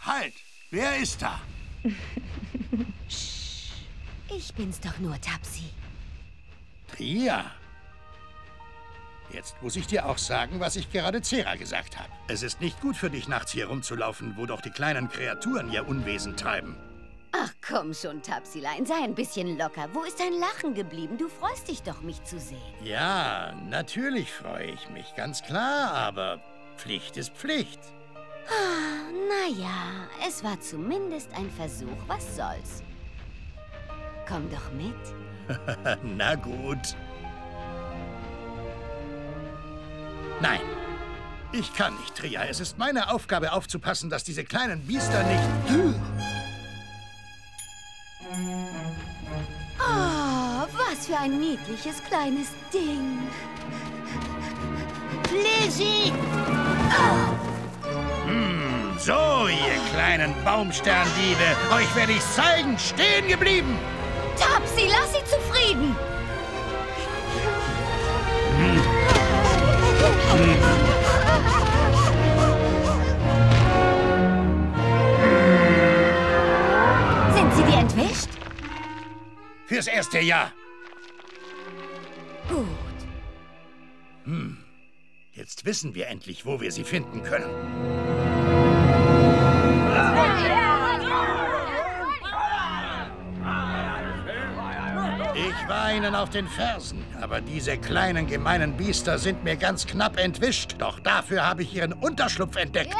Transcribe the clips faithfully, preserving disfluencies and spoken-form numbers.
Halt! Wer ist da? Ich bin's doch nur, Tapsi. Tria. Jetzt muss ich dir auch sagen, was ich gerade Zera gesagt habe. Es ist nicht gut für dich, nachts hier rumzulaufen, wo doch die kleinen Kreaturen ihr Unwesen treiben. Ach komm schon, Tapsilein, sei ein bisschen locker. Wo ist dein Lachen geblieben? Du freust dich doch, mich zu sehen. Ja, natürlich freue ich mich, ganz klar, aber Pflicht ist Pflicht. Ah, naja, es war zumindest ein Versuch, was soll's. Komm doch mit. Na gut. Nein, ich kann nicht, Tria. Es ist meine Aufgabe, aufzupassen, dass diese kleinen Biester nicht... Oh, was für ein niedliches kleines Ding. Lizzie! Oh. Hm, so, ihr kleinen Baumsterndiebe. Euch werde ich's zeigen. Stehen geblieben. Tapsi, lass sie zufrieden. Hm. Hm. Sind sie dir entwischt? Fürs erste Jahr. Gut. Hm. Jetzt wissen wir endlich, wo wir sie finden können. Ich war ihnen auf den Fersen, aber diese kleinen, gemeinen Biester sind mir ganz knapp entwischt. Doch dafür habe ich ihren Unterschlupf entdeckt.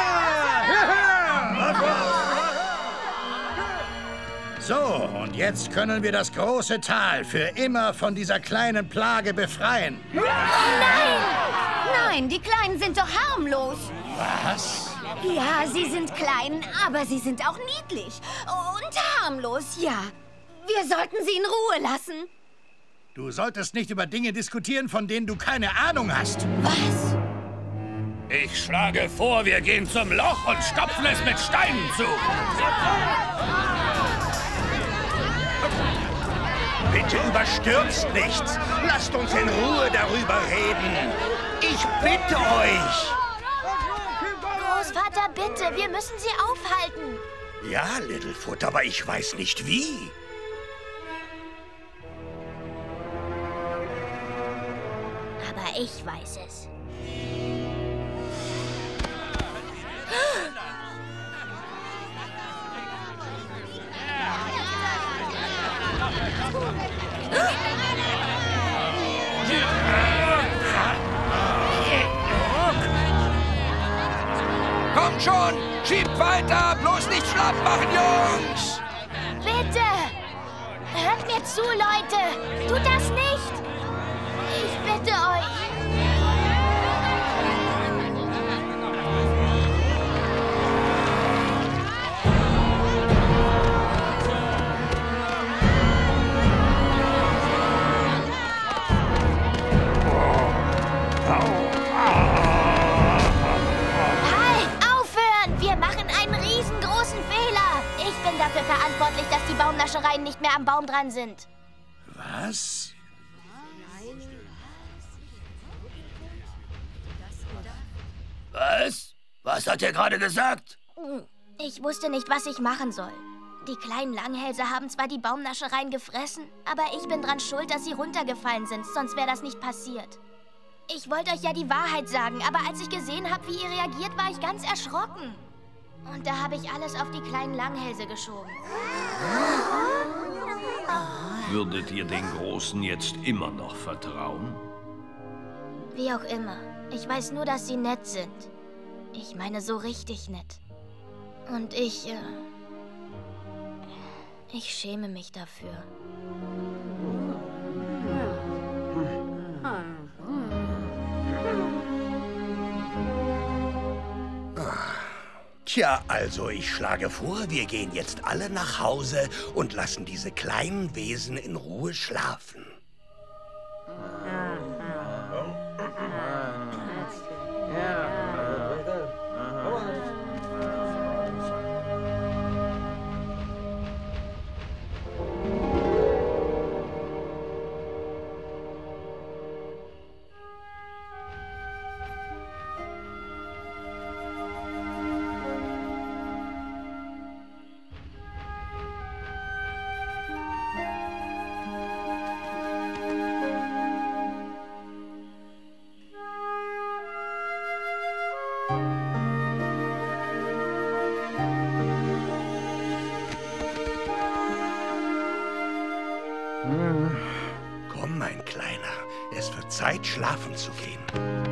So, und jetzt können wir das große Tal für immer von dieser kleinen Plage befreien. Nein! Nein, die Kleinen sind doch harmlos. Was? Ja, sie sind klein, aber sie sind auch niedlich. Und harmlos, ja. Wir sollten sie in Ruhe lassen. Du solltest nicht über Dinge diskutieren, von denen du keine Ahnung hast. Was? Ich schlage vor, wir gehen zum Loch und stopfen es mit Steinen zu. Bitte überstürzt nichts. Lasst uns in Ruhe darüber reden. Ich bitte euch. Großvater, bitte, wir müssen sie aufhalten. Ja, Littlefoot, aber ich weiß nicht wie. Aber ich weiß es. Kommt schon! Schiebt weiter! Bloß nicht schlapp machen, Jungs! Bitte! Hört mir zu, Leute! Tut das nicht! Ich bitte euch! Dafür verantwortlich, dass die Baumnaschereien nicht mehr am Baum dran sind. Was? Was? Was hat er gerade gesagt? Ich wusste nicht, was ich machen soll. Die kleinen Langhälse haben zwar die Baumnaschereien gefressen, aber ich bin dran schuld, dass sie runtergefallen sind, sonst wäre das nicht passiert. Ich wollte euch ja die Wahrheit sagen, aber als ich gesehen habe, wie ihr reagiert, war ich ganz erschrocken. Und da habe ich alles auf die kleinen Langhälse geschoben. Würdet ihr den Großen jetzt immer noch vertrauen? Wie auch immer. Ich weiß nur, dass sie nett sind. Ich meine, so richtig nett. Und ich, äh... ich schäme mich dafür. Tja, also ich schlage vor, wir gehen jetzt alle nach Hause und lassen diese kleinen Wesen in Ruhe schlafen. Zeit, schlafen zu gehen.